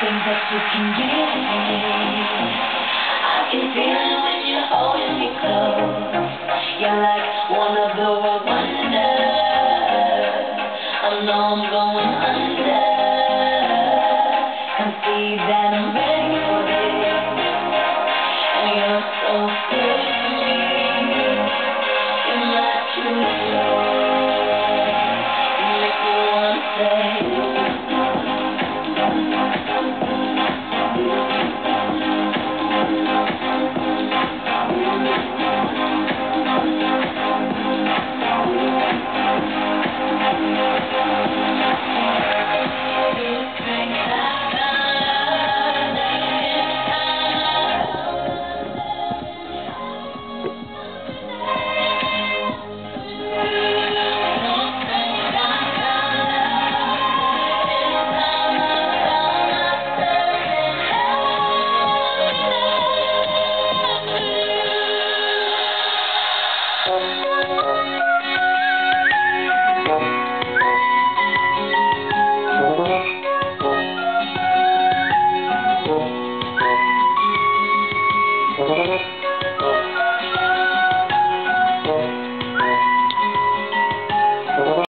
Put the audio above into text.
everything that you can give me. I can feel it when you're holding me close. You're like one of the world wonders. I know I'm going